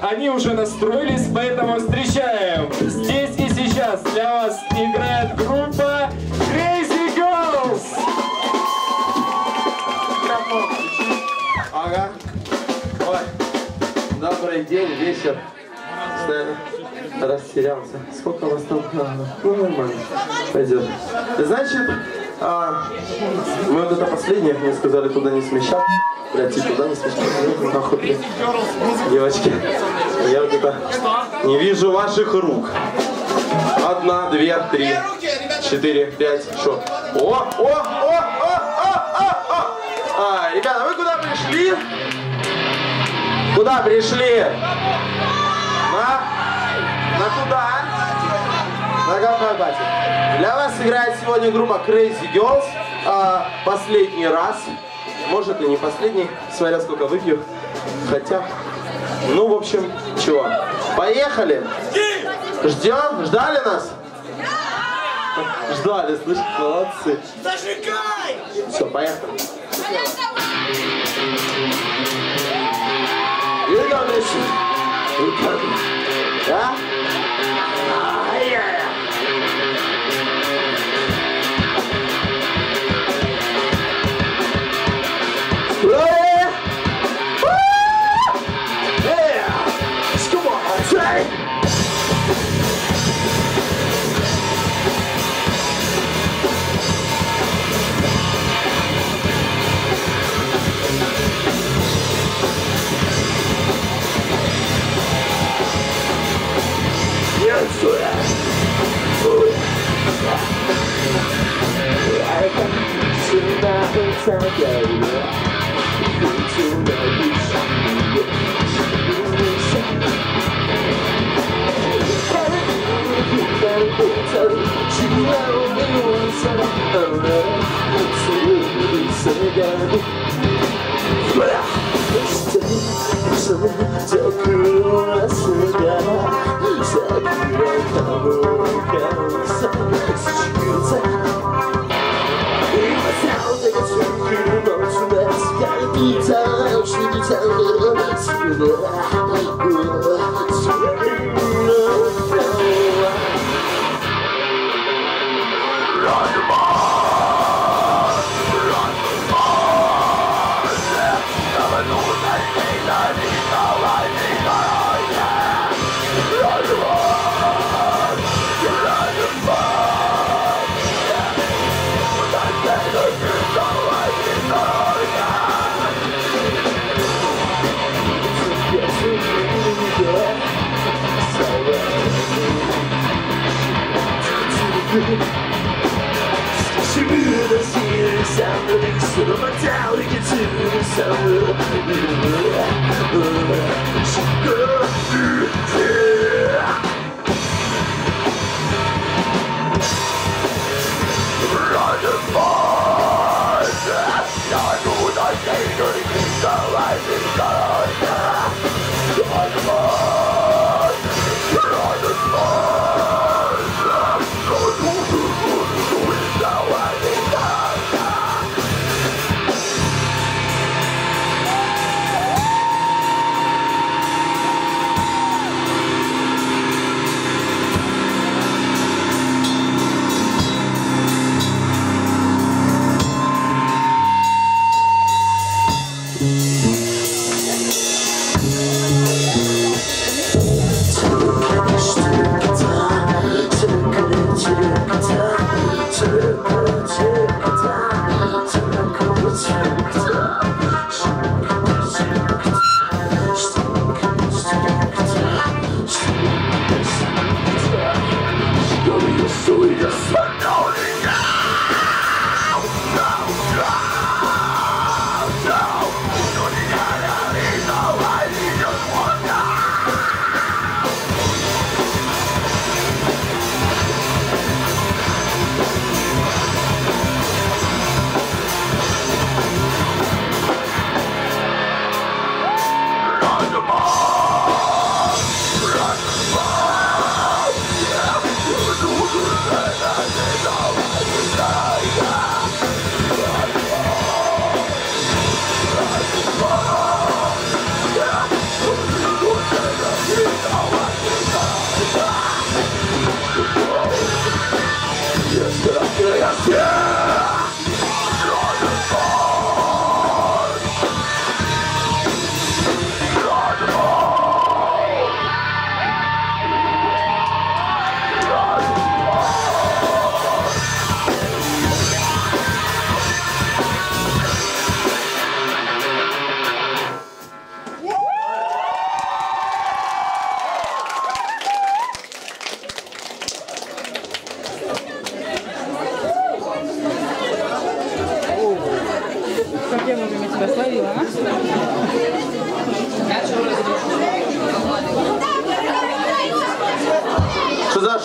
они уже настроились, поэтому встречаем. Здесь и сейчас для вас играет группа Crazy Girls. Ага. Ой. Добрый день, вечер. Растерялся. Сколько у вас там? Ну, нормально. Пойдет. Значит, мы вот это последнее, мне сказали туда не смещать. Блядь, и туда не смещать. Нахуй, блядь. Девочки, я вот это не вижу ваших рук. 1, 2, 3, 4, 5, что? О! Ребята, вы куда пришли? Куда пришли? На куда? На какой батик? Для вас играет сегодня группа Crazy Girls. Последний раз. Может и не последний, смотря сколько выпью. Хотя, ну в общем, чего? Поехали! Ждем? Ждали нас? Ждали, слышь, молодцы. Зажигай! Все, поехали. Да?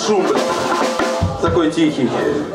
шум, блядь. Такой тихий.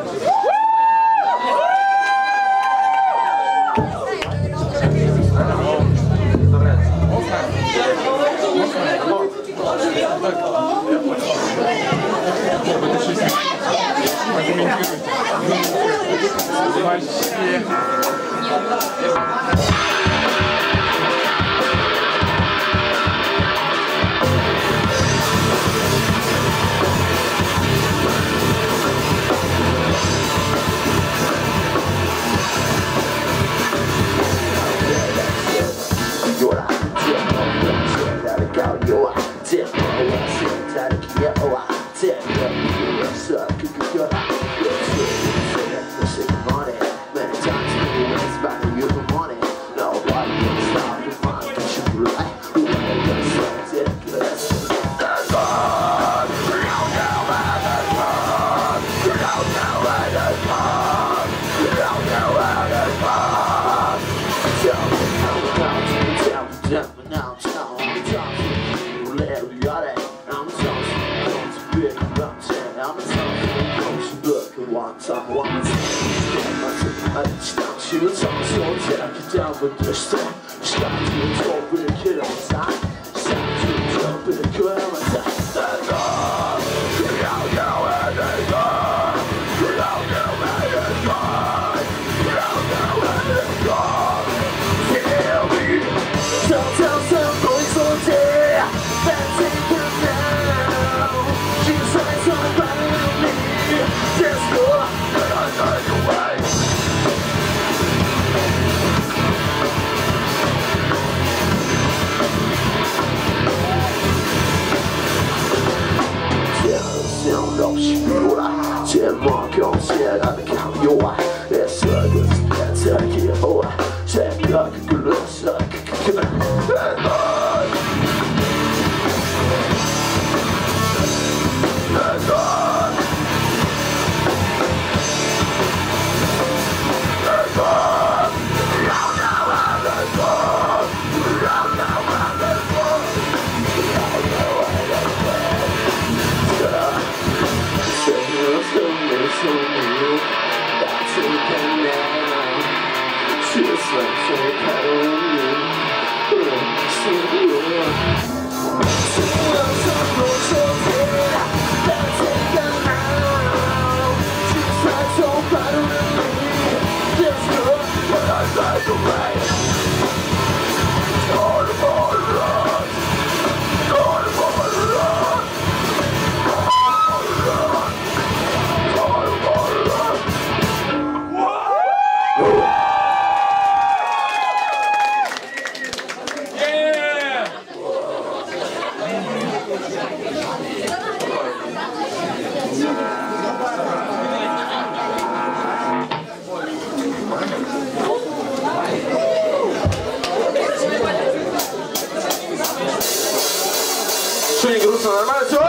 Что, не грустно? Нормально все?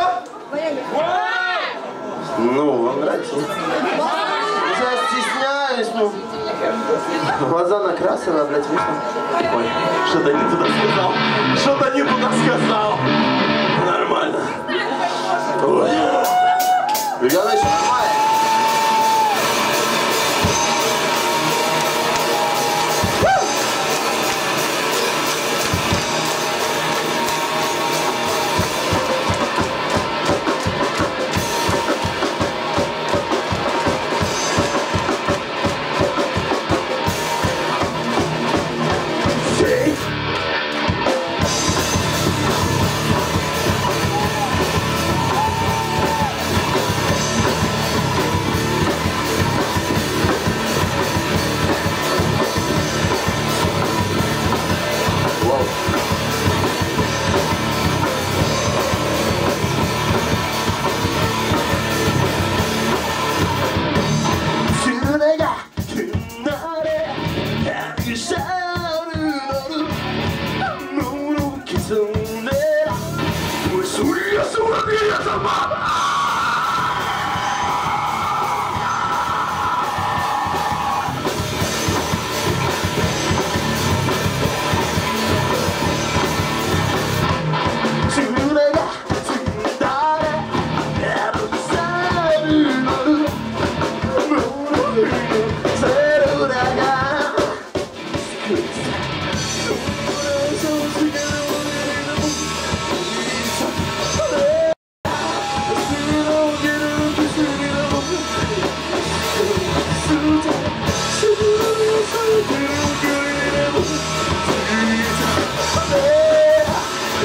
Ну, вам нравится? Я стесняюсь, ну. Глаза накрасаны, блядь, видно? Ой, что-то не туда сказал. Что-то не туда сказал. Нормально. Ой. Ребята, еще нормально.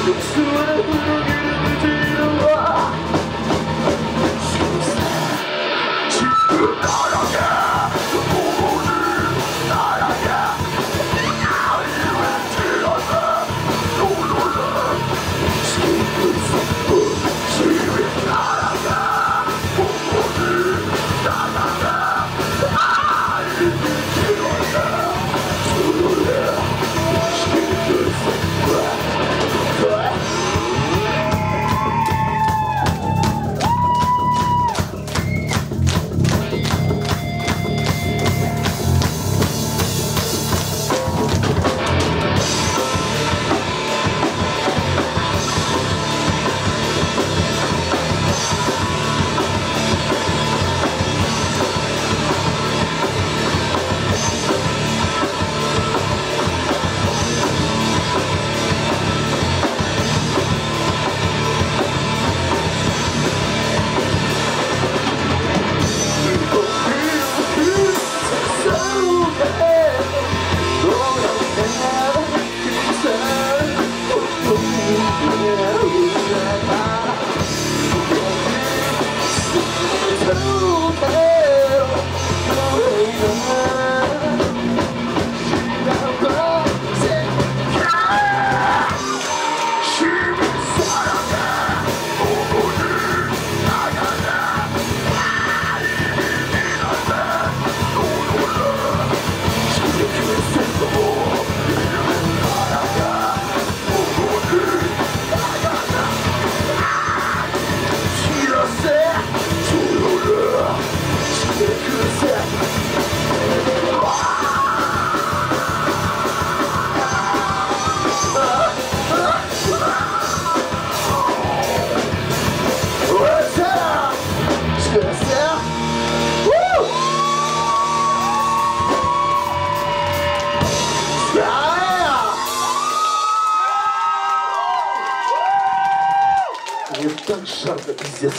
Мне так жарко, пиздец.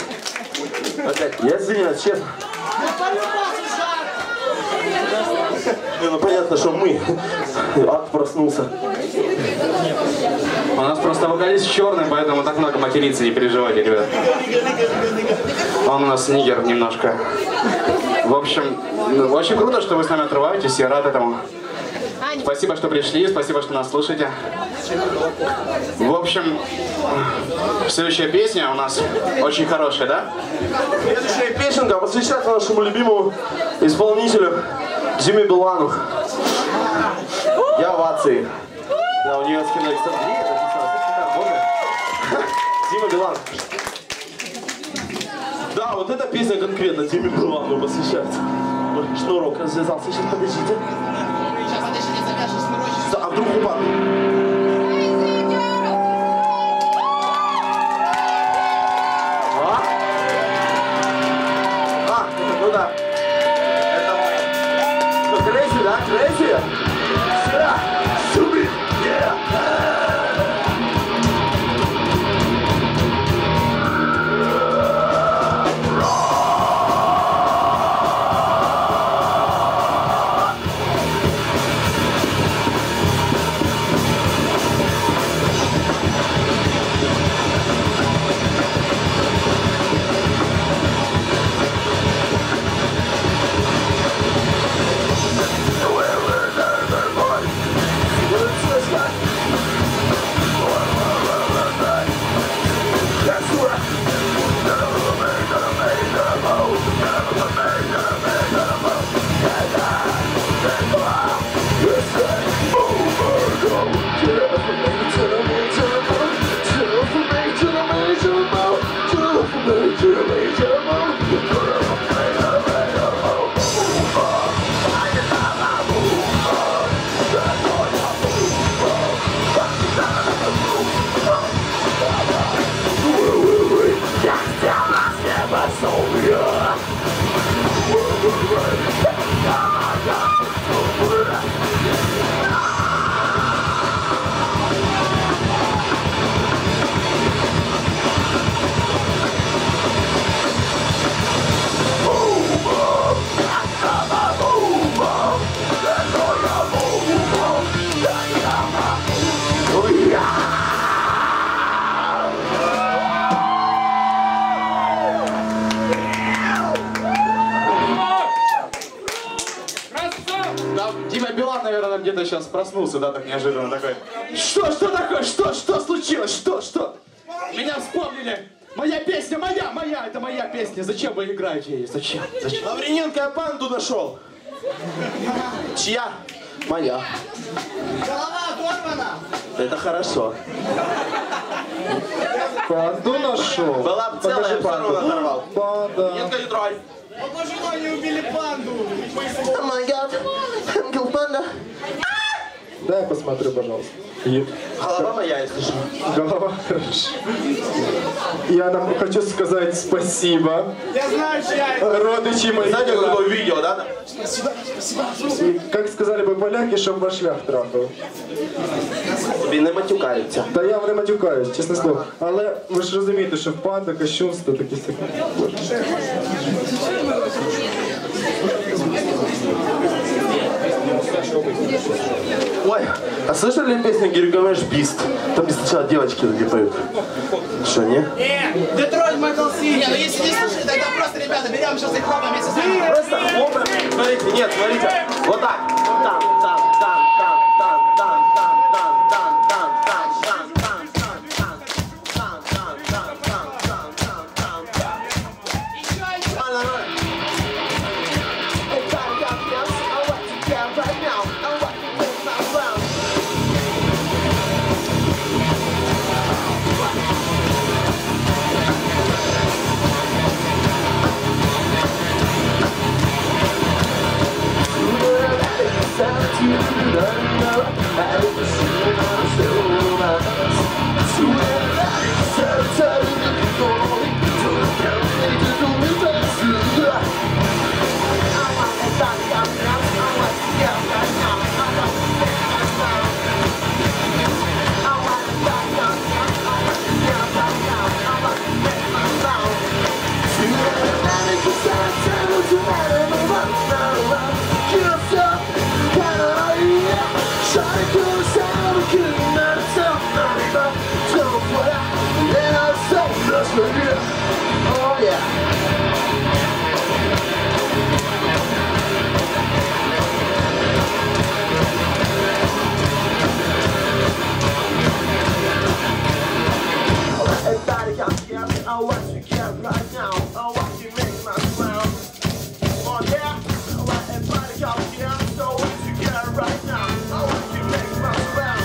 Опять, я извиняюсь, честно. Ну понятно, что мы. Ад проснулся. У нас просто вокалист черный, поэтому так много материться, не переживайте, ребят. Он у нас нигер немножко. В общем, очень круто, что вы с нами отрываетесь, я рад этому. Спасибо, что пришли, спасибо, что нас слушаете. В общем, следующая песня у нас очень хорошая, да? Следующая песенка посвящается нашему любимому исполнителю Диме Билану. Я в овации. Да, у нее скинули Александрия, это написано, Дима Билан. Да, вот эта песня конкретно Диме Билану посвящается. Ой, шнурок развязался, сейчас подождите. Да, а вдруг упадет? Ну да. Это мой. Что, крейзи, да? Крейзи? Сюда! Сюда! сейчас проснулся, да, так неожиданно такой. Что такое? Что случилось? Что? Меня вспомнили. Моя песня, моя, это моя песня. Зачем вы играете ее? Зачем? Лавриненко, я панду нашел. Чья? Моя. Голова оторвана! Это хорошо. Панду нашел. Была бы целая, все равно оторвал. Панда. Нет, не трогай. Вот почему они убили панду? О май гад. Ангел панда. Дай я посмотрю, пожалуйста. Голова моя, если что. Голова хорошо. Я нам хочу сказать спасибо. Я знаю, чья это. Родичи мои. Знаете, какое видео, да? И, как сказали бы поляки, щоб ваш шлях трапив. Тобі не матюкаються. Та я не матюкаюсь, чесне слово. Але ви ж розумієте, що в панда кощунство такі всякі. Ой, а слышали песню Гильгамеш Бист? Там где сначала девочки такие поют. Что, не? Детройт Метал Сити. Не, ну если не слушали, тогда просто, ребята, берем сейчас их хлопаем вместе с вами. Просто хлопаем. Смотрите, нет, смотрите. Вот так. Там. Oh yeah. Everybody got together, I want you to get right now. I want you to make my smile. Oh yeah. Everybody got together, so I want you to get right now. I want you to make my smile.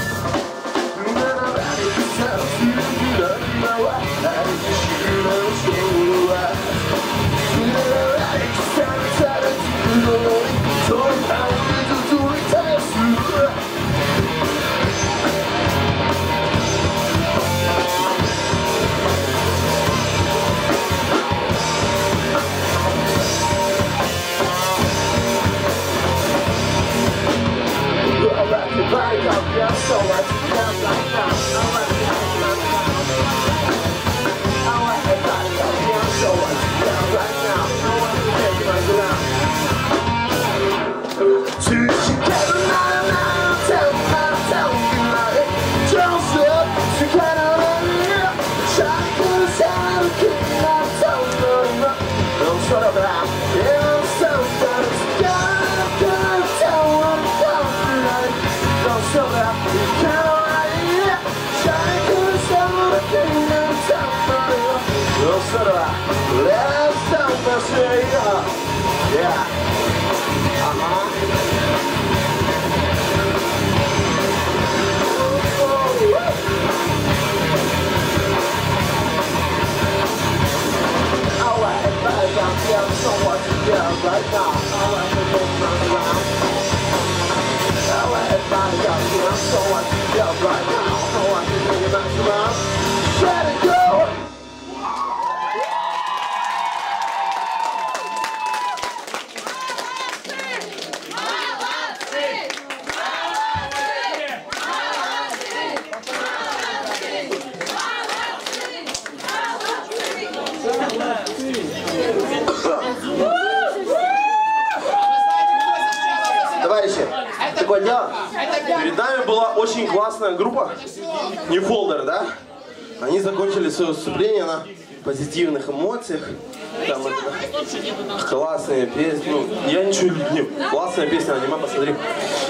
Товарищи, такое дело. Перед нами была очень классная группа New Folder, да? Они закончили свое выступление на позитивных эмоциях. Там классные песни. Ну, я ничего не... Классная песня, аниме, посмотри.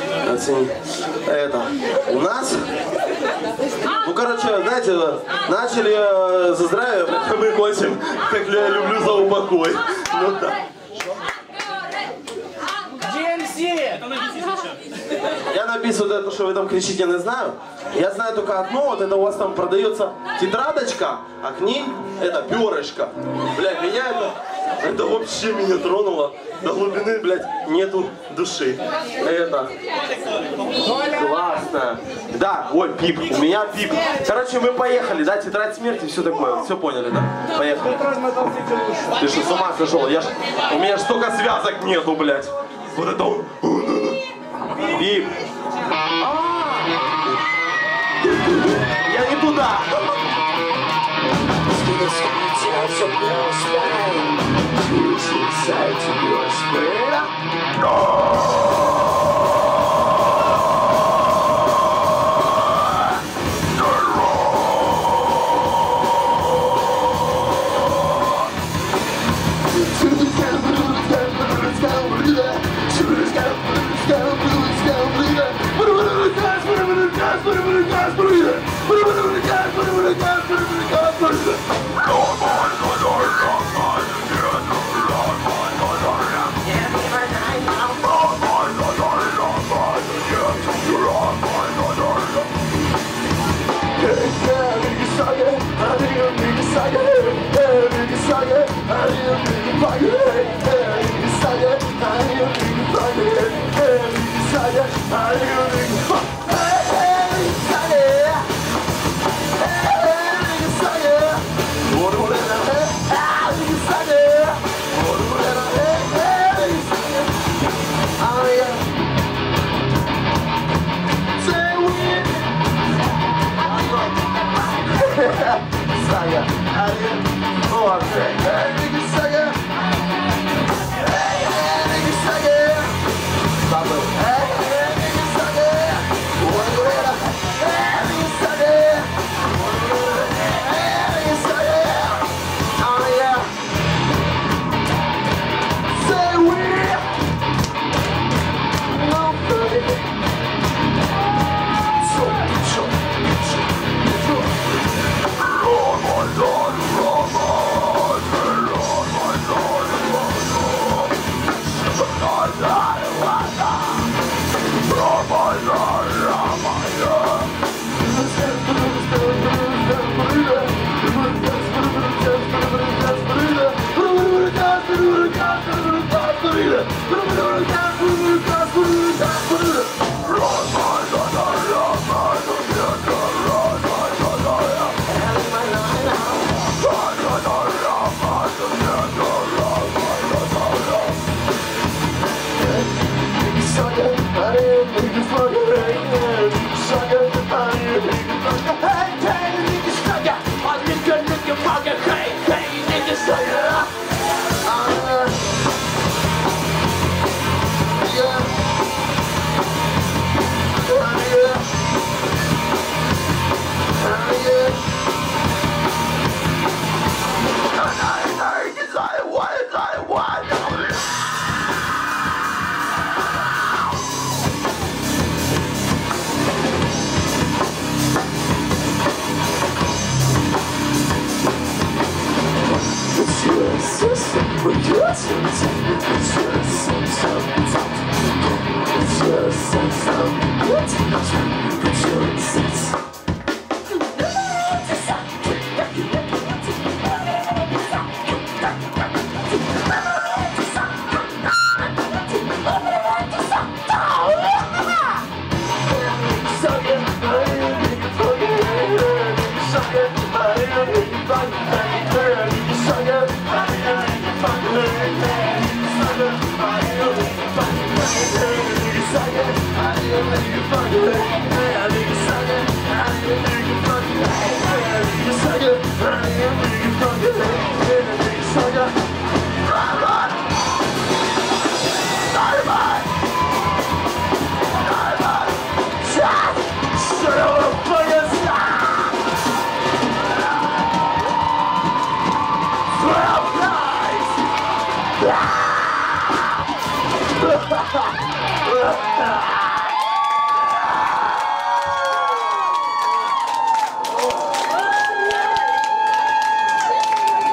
Оцени. Это, у нас, ну, короче, знаете, начали за здравие, мы кончим, как я люблю, за упокой. Ну да. Я на бис вот это, что вы там кричите, не знаю. Я знаю только одно, вот это у вас там продается тетрадочка, а к ней это перышко. Блядь, меня это вообще меня тронуло. До глубины, блядь, нету души. Это классно. Да, ой, пип, у меня пип. Короче, мы поехали, да, тетрадь смерти, все такое, все поняли, да? Поехали. Ты что, с ума сошел? У меня ж столько связок нету, блядь. Вот это он. Пип. Я не туда.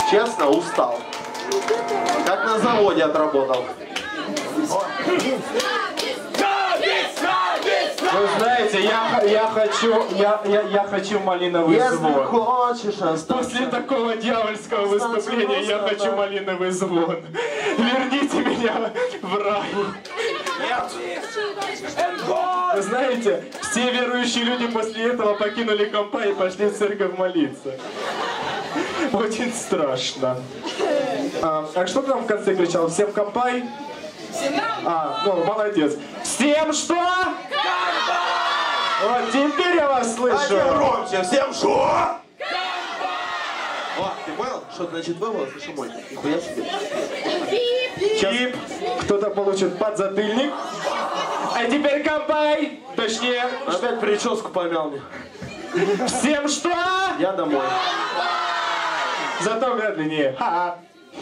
Честно, устал. Как на заводе отработал. Вы знаете, я хочу малиновый Если звон. хочешь остаться. После такого дьявольского выступления я хочу малиновый звон. Верните меня в рай. Вы знаете, все верующие люди после этого покинули компа и пошли в церковь молиться. Очень страшно. А что ты там в конце кричал? Всем компай? Ну, молодец. Всем что? Вот теперь я вас слышу. Громче, всем шо? О, ты понял? Что значит твой голос, слышу мой? Нихуя себе. Сейчас кто-то получит подзатыльник. А теперь компай. Точнее, Опять прическу помял мне. всем что? Я домой. Зато медленнее. Ха-ха.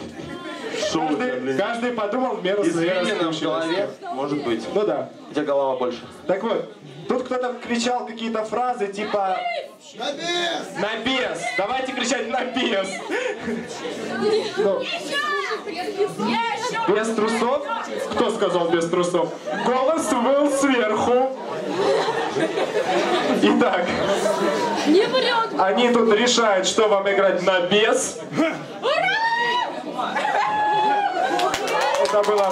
Каждый подумал в меру своей Извилина в распущенности. голове, может быть. Ну да. Где голова больше? Так вот, тут кто-то кричал какие-то фразы типа На бес! «На бес». Давайте кричать «На бес». Ну, без трусов? Кто сказал без трусов? Голос был сверху. Итак, Не врет! они тут решают, что вам играть на бес. Это было...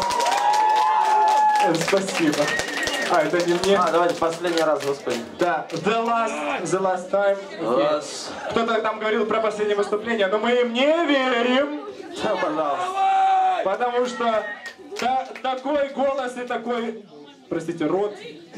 Спасибо. Это не мне. Давайте последний раз, господи. Да, the last time. Раз. Кто-то там говорил про последнее выступление, но мы им не верим. Да, пожалуйста. Потому что такой голос и такой, простите, рот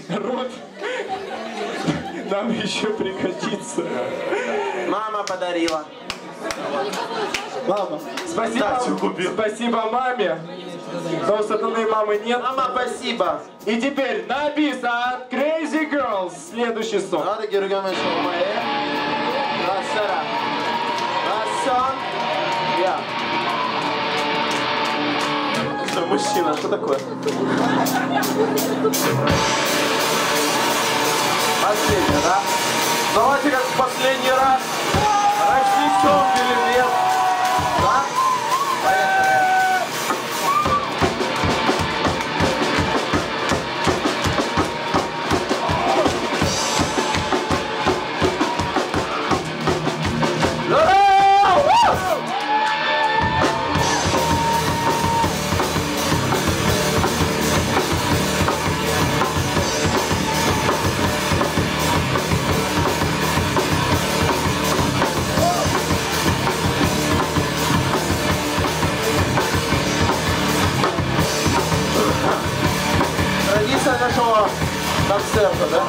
нам еще пригодится. Мама подарила. Мама, спасибо маме. Но у сатаны мамы нет. Мама, спасибо. И теперь на бис от Crazy Girls следующий сон. Hadi geri gömüş olmayı. Rasara. Расон. Я. Что, мужчина, что такое? Последний, да? Давайте как в последний раз. Разнесем или нет? Да? Поехали. Традиция нашего концерта, да?